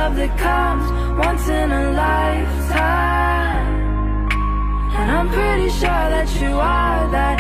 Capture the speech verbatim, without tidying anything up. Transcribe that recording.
love that comes once in a lifetime. And I'm pretty sure that you are that